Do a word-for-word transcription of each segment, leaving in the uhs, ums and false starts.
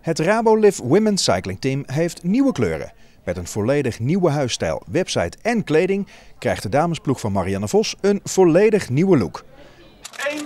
Het Rabo-Liv Women's Cycling Team heeft nieuwe kleuren. Met een volledig nieuwe huisstijl, website en kleding krijgt de damesploeg van Marianne Vos een volledig nieuwe look. Eén.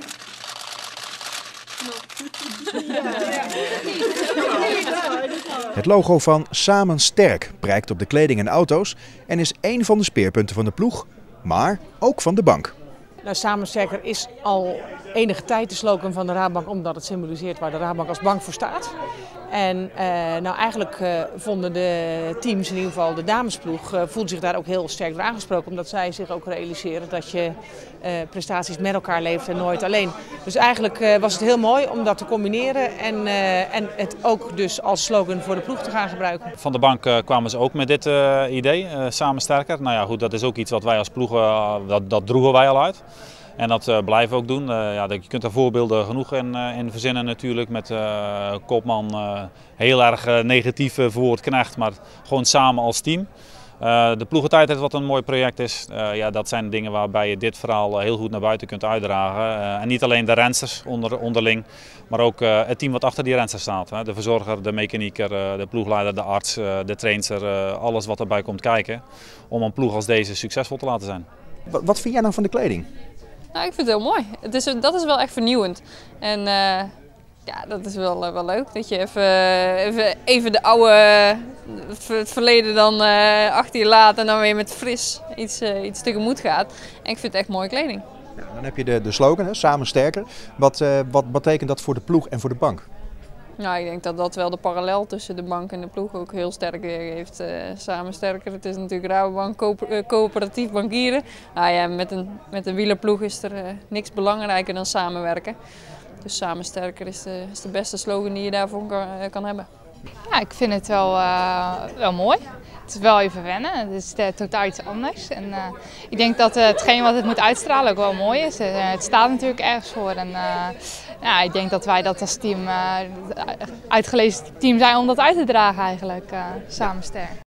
Het logo van Samen Sterk prijkt op de kleding en auto's en is één van de speerpunten van de ploeg, maar ook van de bank. Nou, Samen Sterker is al enige tijd de slogan van de Rabobank, omdat het symboliseert waar de Rabobank als bank voor staat. En uh, nou eigenlijk uh, vonden de teams, in ieder geval de damesploeg, uh, voelden zich daar ook heel sterk door aangesproken. Omdat zij zich ook realiseren dat je uh, prestaties met elkaar levert en nooit alleen. Dus eigenlijk uh, was het heel mooi om dat te combineren en, uh, en het ook dus als slogan voor de ploeg te gaan gebruiken. Van de bank uh, kwamen ze ook met dit uh, idee, uh, Samen Sterker. Nou ja, goed, dat is ook iets wat wij als ploeg, uh, dat, dat droegen wij al uit. En dat uh, blijven we ook doen. Uh, ja, je kunt er voorbeelden genoeg in, uh, in verzinnen natuurlijk. Met uh, Koopman uh, heel erg uh, negatief uh, voor het Knecht, maar gewoon samen als team. Uh, de ploegentijdrit, wat een mooi project is, uh, ja, dat zijn dingen waarbij je dit verhaal heel goed naar buiten kunt uitdragen. Uh, en niet alleen de rensters onder, onderling, maar ook uh, het team wat achter die rensters staat. Hè. De verzorger, de mechanieker, uh, de ploegleider, de arts, uh, de trainer, uh, alles wat erbij komt kijken. Om een ploeg als deze succesvol te laten zijn. Wat, wat vind jij nou van de kleding? Nou, ik vind het heel mooi. Het is, dat is wel echt vernieuwend. En uh, ja, dat is wel, uh, wel leuk. Dat je even, even, even de oude, het verleden dan uh, achter je laat en dan weer met fris iets, uh, iets tegemoet gaat. En ik vind het echt mooie kleding. Ja, dan heb je de, de slogan, hè, Samen Sterker. Wat, uh, wat betekent dat voor de ploeg en voor de bank? Nou, ik denk dat dat wel de parallel tussen de bank en de ploeg ook heel sterk weergeeft. Uh, Samen Sterker, het is natuurlijk Rabobank, co uh, coöperatief bankieren. Nou ja, met een, met een wielerploeg is er uh, niks belangrijker dan samenwerken. Dus Samen Sterker is de, is de beste slogan die je daarvoor kan, uh, kan hebben. Ja, ik vind het wel, uh, wel mooi. Het is wel even wennen, het is uh, totaal iets anders. En, uh, ik denk dat uh, hetgeen wat het moet uitstralen ook wel mooi is. Uh, het staat natuurlijk ergens voor. En, uh, ja, ik denk dat wij dat als team, uh, uitgelezen team zijn om dat uit te dragen eigenlijk, uh, Samen Sterk.